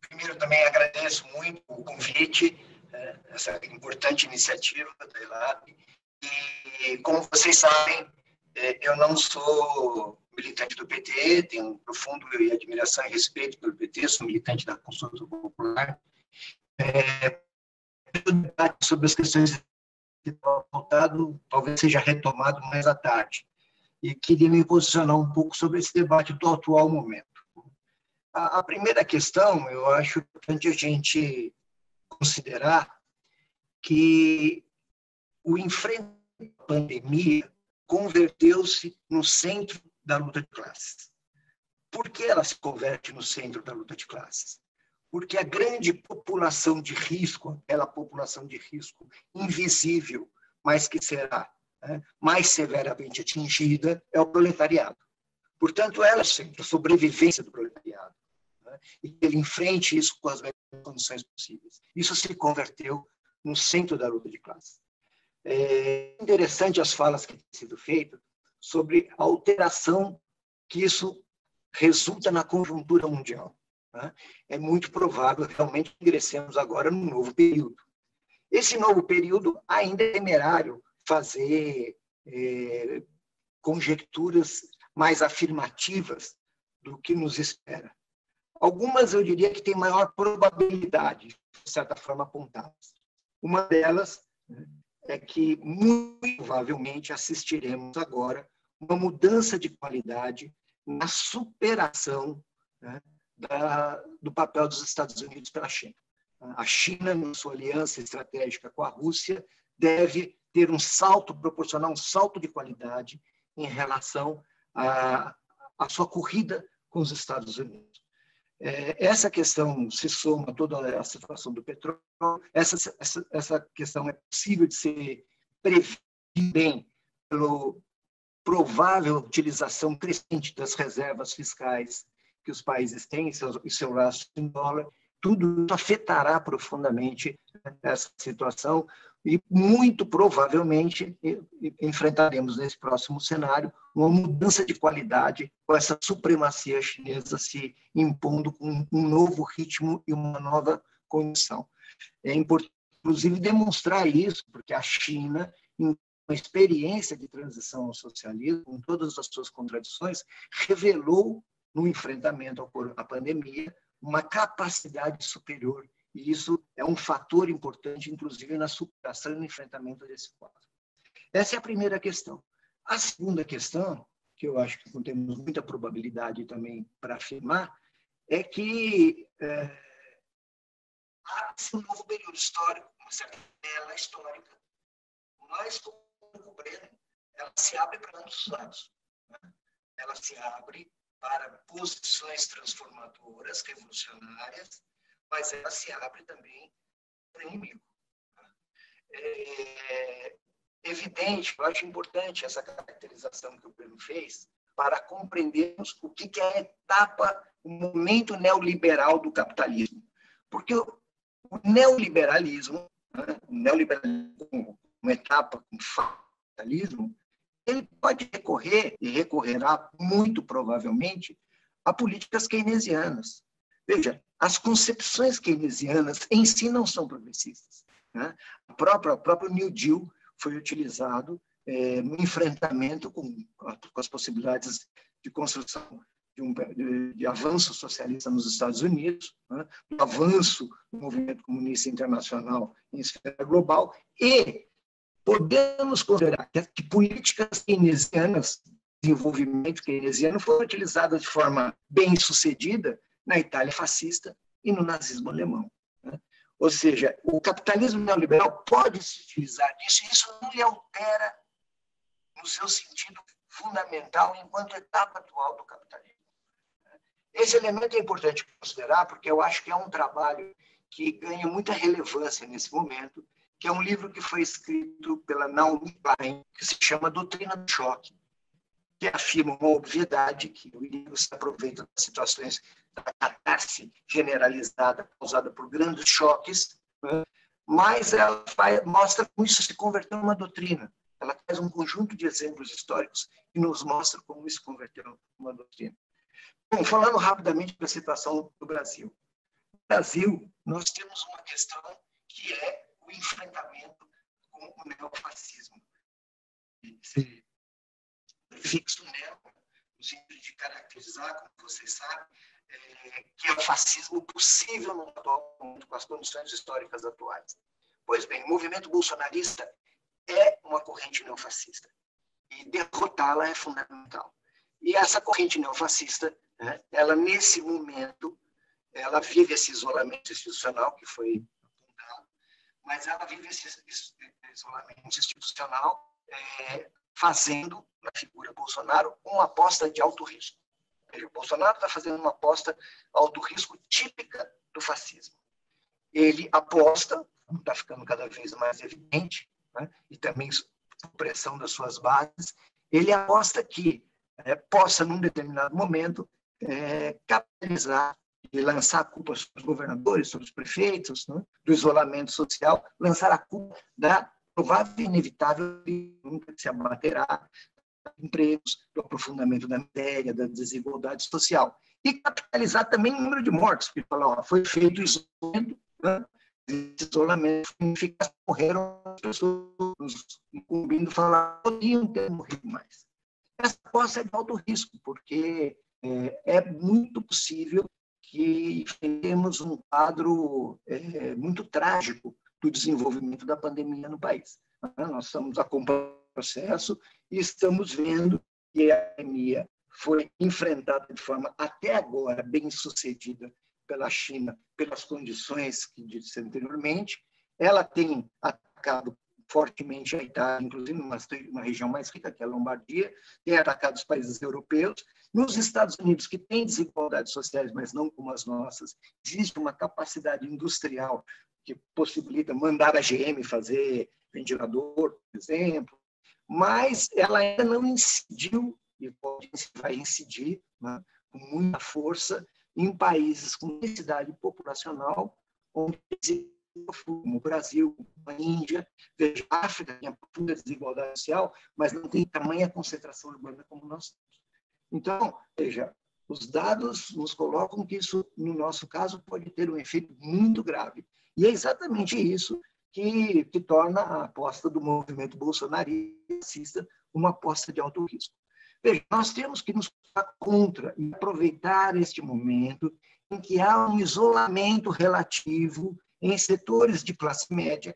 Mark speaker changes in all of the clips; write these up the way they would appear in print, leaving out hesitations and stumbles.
Speaker 1: Primeiro, também agradeço muito o convite, essa importante iniciativa da ELAB. E, como vocês sabem, eu não sou militante do PT, tenho um profundo admiração e respeito pelo PT, sou militante da Consulta Popular. O debate sobre as questões que estão pautado talvez seja retomado mais à tarde. E queria me posicionar um pouco sobre esse debate do atual momento. A primeira questão, eu acho importante a gente considerar que o enfrentamento da pandemia converteu-se no centro da luta de classes. Por que ela se converte no centro da luta de classes? Porque a grande população de risco, aquela população de risco invisível, mas que será mais severamente atingida, é o proletariado. Portanto, ela é sempre a sobrevivência do proletariado, e que ele enfrente isso com as melhores condições possíveis. Isso se converteu no centro da luta de classes. É interessante as falas que têm sido feitas sobre a alteração que isso resulta na conjuntura mundial. É muito provável que realmente ingressemos agora num novo período. Esse novo período ainda é temerário fazer conjecturas mais afirmativas do que nos espera. Algumas, eu diria, que têm maior probabilidade, de certa forma, apontadas. Uma delas é que, muito provavelmente, assistiremos agora uma mudança de qualidade na superação do papel dos Estados Unidos pela China. A China, na sua aliança estratégica com a Rússia, deve ter um salto, proporcionar um salto de qualidade em relação à sua corrida com os Estados Unidos. Essa questão se soma a toda a situação do petróleo, essa questão é possível de ser prevista bem pela provável utilização crescente das reservas fiscais que os países têm em seu lastro em dólar. Tudo isso afetará profundamente essa situação e, muito provavelmente, enfrentaremos nesse próximo cenário uma mudança de qualidade com essa supremacia chinesa se impondo com um novo ritmo e uma nova condição. É importante, inclusive, demonstrar isso, porque a China, em uma experiência de transição ao socialismo, com todas as suas contradições, revelou, no enfrentamento à pandemia, uma capacidade superior, e isso é um fator importante, inclusive, na superação e no enfrentamento desse quadro. Essa é a primeira questão. A segunda questão, que eu acho que não temos muita probabilidade também para afirmar, é que há um novo período histórico, uma certa tela histórica, mas, como o Breno, ela se abre para ambos os lados. Ela se abre para posições transformadoras, revolucionárias, mas ela se abre também para o inimigo. É evidente, eu acho importante essa caracterização que o Breno fez para compreendermos o que é a etapa, o momento neoliberal do capitalismo. Porque o neoliberalismo, como uma etapa, como capitalismo, ele pode recorrer, e recorrerá muito provavelmente, a políticas keynesianas. Veja, as concepções keynesianas em si não são progressistas. O próprio New Deal foi utilizado no enfrentamento com as possibilidades de construção de avanço socialista nos Estados Unidos, do avanço do movimento comunista internacional em esfera global, e podemos considerar que políticas keynesianas, desenvolvimento keynesiano, foram utilizadas de forma bem-sucedida na Itália fascista e no nazismo alemão. Ou seja, o capitalismo neoliberal pode se utilizar disso, e isso não lhe altera no seu sentido fundamental enquanto etapa atual do capitalismo. Esse elemento é importante considerar, porque eu acho que é um trabalho que ganha muita relevância nesse momento, que é um livro que foi escrito pela Naomi Klein, que se chama Doutrina do Choque, que afirma uma obviedade, que o inimigo se aproveita das situações da catarse generalizada causada por grandes choques, mas ela mostra como isso se converteu numa doutrina. Ela traz um conjunto de exemplos históricos e nos mostra como isso se converteu numa doutrina. Bom, falando rapidamente da situação do Brasil. Brasil, nós temos uma questão que é o enfrentamento com o neofascismo. Esse prefixo neo, no sentido de caracterizar, como vocês sabem, que é o fascismo possível no atual mundo, com as condições históricas atuais. Pois bem, o movimento bolsonarista é uma corrente neofascista e derrotá-la é fundamental. E essa corrente neofascista, né, ela nesse momento, ela vive esse isolamento institucional que foi apontado, mas ela vive esse isolamento institucional fazendo na figura Bolsonaro uma aposta de alto risco. O Bolsonaro está fazendo uma aposta alto risco típica do fascismo. Ele aposta, está ficando cada vez mais evidente, né, e também por pressão das suas bases, ele aposta que possa, num determinado momento, capitalizar e lançar a culpa sobre os governadores, sobre os prefeitos, né, do isolamento social, lançar a culpa da provável e inevitável que nunca se abaterá empregos, do aprofundamento da miséria, da desigualdade social. E capitalizar também o número de mortes, porque falar, foi feito isolamento, né? Esse isolamento significa que morreram as pessoas, incumbindo falar, podiam ter morrido mais. Essa aposta é de alto risco, porque é muito possível que tenhamos um quadro muito trágico do desenvolvimento da pandemia no país. Nós estamos acompanhando o processo e estamos vendo que a pandemia foi enfrentada de forma até agora bem sucedida pela China, pelas condições que disse anteriormente. Ela tem atacado fortemente a Itália, inclusive numa região mais rica, que é a Lombardia, tem atacado os países europeus. Nos Estados Unidos, que tem desigualdades sociais, mas não como as nossas, existe uma capacidade industrial que possibilita mandar a GM fazer ventilador, por exemplo, mas ela ainda não incidiu, e vai incidir, né, com muita força, em países com densidade populacional, onde como o Brasil, a Índia, veja, a África tem a profunda desigualdade social, mas não tem tamanha concentração urbana como nós temos. Então, veja, os dados nos colocam que isso, no nosso caso, pode ter um efeito muito grave. E é exatamente isso que torna a aposta do movimento bolsonarista uma aposta de alto risco. Veja, nós temos que nos colocar contra e aproveitar este momento em que há um isolamento relativo em setores de classe média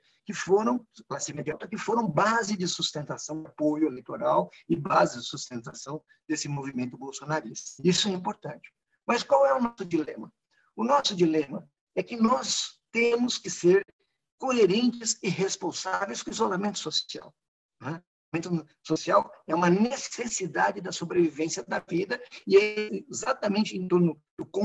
Speaker 1: classe média alta, que foram base de sustentação, apoio eleitoral e base de sustentação desse movimento bolsonarista. Isso é importante. Mas qual é o nosso dilema? O nosso dilema é que nós temos que ser coerentes e responsáveis com o isolamento social, né? O isolamento social é uma necessidade da sobrevivência da vida e é exatamente em torno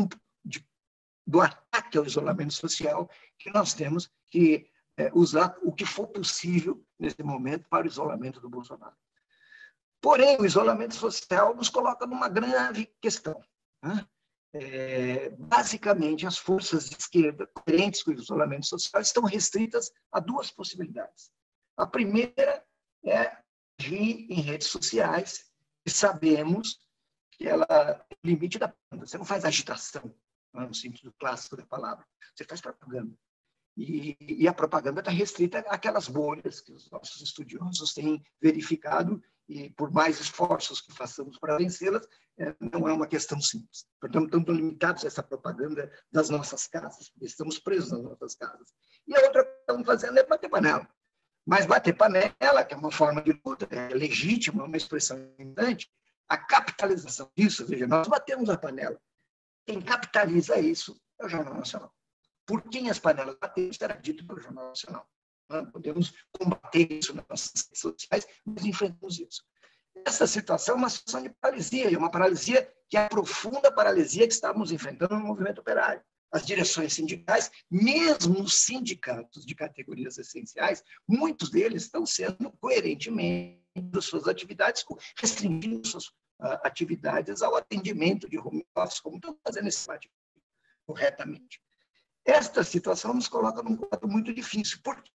Speaker 1: do ataque ao isolamento social que nós temos que usar o que for possível nesse momento para o isolamento do Bolsonaro. Porém, o isolamento social nos coloca numa grave questão, né? Basicamente, as forças de esquerda coerentes com o isolamento social estão restritas a duas possibilidades. A primeira é agir em redes sociais, e sabemos que ela é o limite da propaganda. Você não faz agitação, no sentido clássico da palavra, você faz propaganda. E a propaganda está restrita àquelas bolhas que os nossos estudiosos têm verificado, e por mais esforços que façamos para vencê-las, não é uma questão simples. Portanto, estamos limitados a essa propaganda das nossas casas, estamos presos nas nossas casas. E a outra que estamos fazendo é bater panela. Mas bater panela, que é uma forma de luta, é legítima, é uma expressão importante, a capitalização disso, veja, nós batemos a panela. Quem capitaliza isso é o Jornal Nacional. Por quem as panelas bateram, será dito pelo Jornal Nacional. Não podemos combater isso nas nossas redes sociais, mas enfrentamos isso. Essa situação é uma situação de paralisia, e uma paralisia que é a profunda paralisia que estávamos enfrentando no movimento operário. As direções sindicais, mesmo os sindicatos de categorias essenciais, muitos deles estão sendo coerentemente das suas atividades, restringindo suas atividades ao atendimento de home office, como estão fazendo esse debate corretamente. Esta situação nos coloca num quadro muito difícil, porque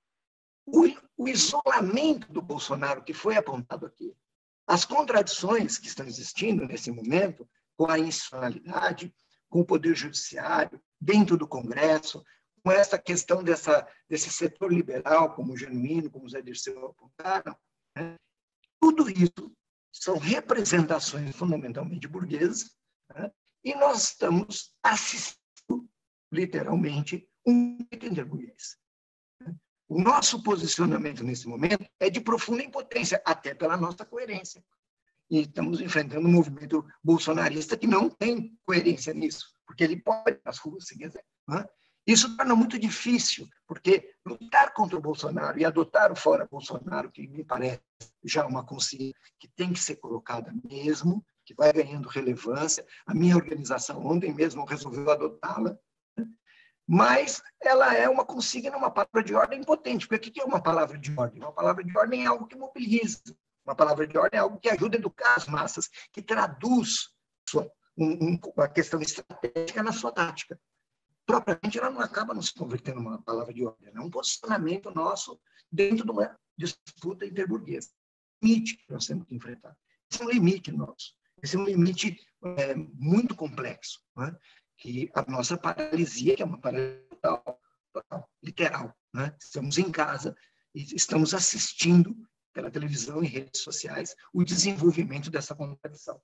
Speaker 1: o isolamento do Bolsonaro, que foi apontado aqui, as contradições que estão existindo nesse momento, com a institucionalidade, com o Poder Judiciário, dentro do Congresso, com essa questão desse setor liberal, como o Genuíno, como o Zé Dirceu apontaram, né? Tudo isso são representações fundamentalmente burguesas, né? E nós estamos assistindo, literalmente, um interburguês. O nosso posicionamento nesse momento é de profunda impotência, até pela nossa coerência. E estamos enfrentando um movimento bolsonarista que não tem coerência nisso, porque ele pode ir nas ruas se quiser. Né? Isso torna muito difícil, porque lutar contra o Bolsonaro e adotar o fora Bolsonaro, que me parece já uma consciência que tem que ser colocada mesmo, que vai ganhando relevância. A minha organização ontem mesmo resolveu adotá-la, né? Mas ela é uma consigna, uma palavra de ordem potente. Porque o que é uma palavra de ordem? Uma palavra de ordem é algo que mobiliza. Uma palavra de ordem é algo que ajuda a educar as massas, que traduz uma questão estratégica na sua tática. Propriamente, ela não acaba nos convertendo numa palavra de ordem. É um posicionamento nosso dentro de uma disputa interburguesa. Limite que nós temos que enfrentar. Esse é um limite nosso. Esse é um limite muito complexo, né? Que a nossa paralisia, que é uma paralisia total, literal. Né? Estamos em casa e estamos assistindo pela televisão e redes sociais o desenvolvimento dessa contradição.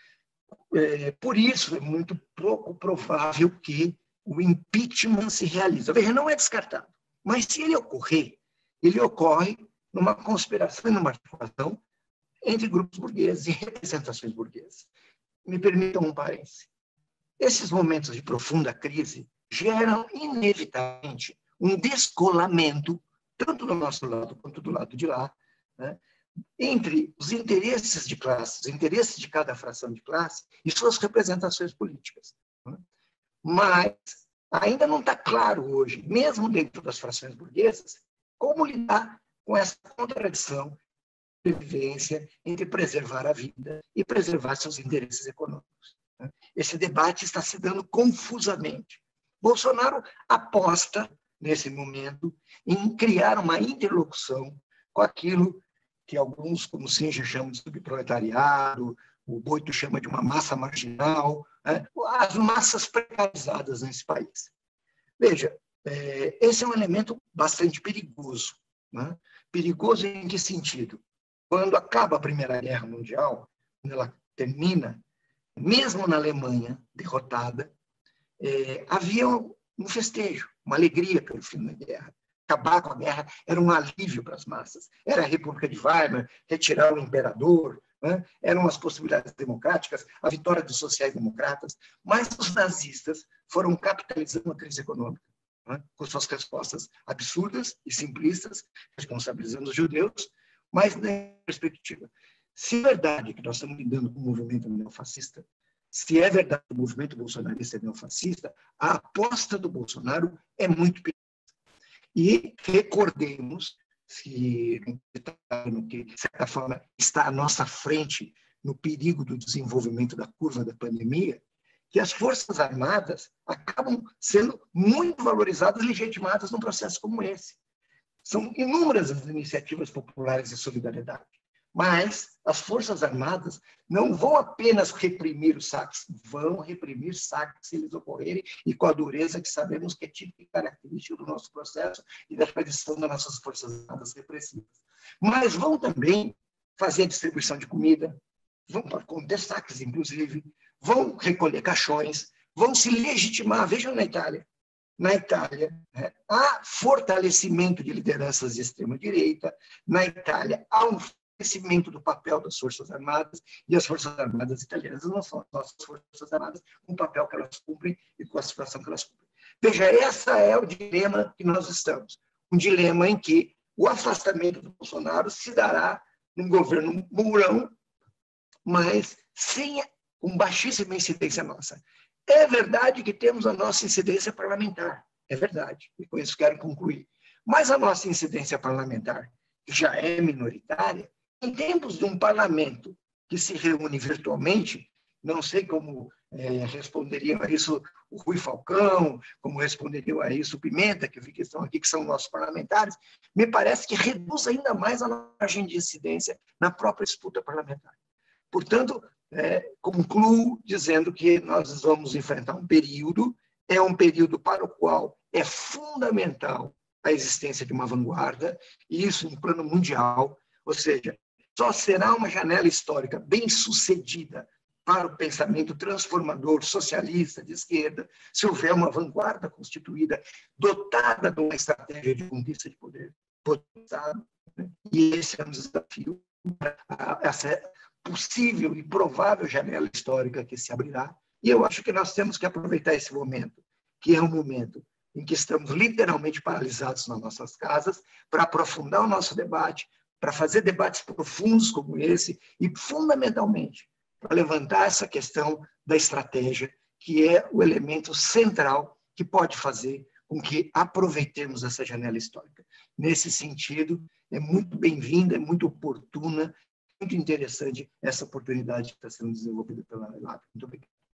Speaker 1: Por isso, é muito pouco provável que o impeachment se realize. Veja, não é descartado, mas se ele ocorrer, ele ocorre numa conspiração e numa articulação entre grupos burgueses e representações burguesas. Me permitam um parêntese. Esses momentos de profunda crise geram, inevitavelmente, um descolamento, tanto do nosso lado quanto do lado de lá, né, entre os interesses de classe, os interesses de cada fração de classe e suas representações políticas. Né? Mas ainda não está claro hoje, mesmo dentro das frações burguesas, como lidar com essa contradição de sobrevivência entre preservar a vida e preservar seus interesses econômicos. Esse debate está se dando confusamente. Bolsonaro aposta, nesse momento, em criar uma interlocução com aquilo que alguns, como Singer, chamam de subproletariado, o Boito chama de uma massa marginal, né? As massas precarizadas nesse país. Veja, esse é um elemento bastante perigoso. Né? Perigoso em que sentido? Quando acaba a Primeira Guerra Mundial, quando ela termina, mesmo na Alemanha derrotada, havia um festejo, uma alegria pelo fim da guerra. Acabar com a guerra era um alívio para as massas. Era a República de Weimar, retirar o imperador, né? Eram as possibilidades democráticas, a vitória dos sociais-democratas, mas os nazistas foram capitalizando a crise econômica, né? Com suas respostas absurdas e simplistas, responsabilizando os judeus, mas na perspectiva. Se é verdade que nós estamos lidando com um movimento neofascista, se é verdade que o movimento bolsonarista é neofascista, a aposta do Bolsonaro é muito perigosa. E recordemos, no que, de certa forma, está à nossa frente no perigo do desenvolvimento da curva da pandemia, que as Forças Armadas acabam sendo muito valorizadas e legitimadas num processo como esse. São inúmeras as iniciativas populares de solidariedade, mas as Forças Armadas não vão apenas reprimir os saques, vão reprimir saques se eles ocorrerem e com a dureza que sabemos que é típica e característica do nosso processo e da tradição das nossas Forças Armadas repressivas. Mas vão também fazer a distribuição de comida, vão conter saques, inclusive, vão recolher caixões, vão se legitimar. Vejam na Itália. Na Itália, há fortalecimento de lideranças de extrema-direita. Na Itália, há um fortalecimento do papel das Forças Armadas, e as Forças Armadas italianas não são as nossas Forças Armadas, com o papel que elas cumprem e com a situação que elas cumprem. Veja, esse é o dilema que nós estamos. Um dilema em que o afastamento do Bolsonaro se dará num governo Mourão, mas com baixíssima incidência nossa. É verdade que temos a nossa incidência parlamentar, é verdade, e com isso quero concluir. Mas a nossa incidência parlamentar, que já é minoritária, em tempos de um parlamento que se reúne virtualmente, não sei como responderiam a isso o Rui Falcão, como responderiam a isso o Pimenta, que eu vi que estão aqui, que são nossos parlamentares, me parece que reduz ainda mais a margem de incidência na própria disputa parlamentar. Portanto, concluo dizendo que nós vamos enfrentar um período é um período para o qual é fundamental a existência de uma vanguarda, e isso em plano mundial, ou seja, só será uma janela histórica bem-sucedida para o pensamento transformador socialista de esquerda se houver uma vanguarda constituída, dotada de uma estratégia de conquista de poder. E esse é um desafio para essa possível e provável janela histórica que se abrirá. E eu acho que nós temos que aproveitar esse momento, que é um momento em que estamos literalmente paralisados nas nossas casas, para aprofundar o nosso debate, para fazer debates profundos como esse e, fundamentalmente, para levantar essa questão da estratégia, que é o elemento central que pode fazer com que aproveitemos essa janela histórica. Nesse sentido, é muito bem-vinda, é muito oportuna, muito interessante essa oportunidade que está sendo desenvolvida pela LAB. Muito obrigado.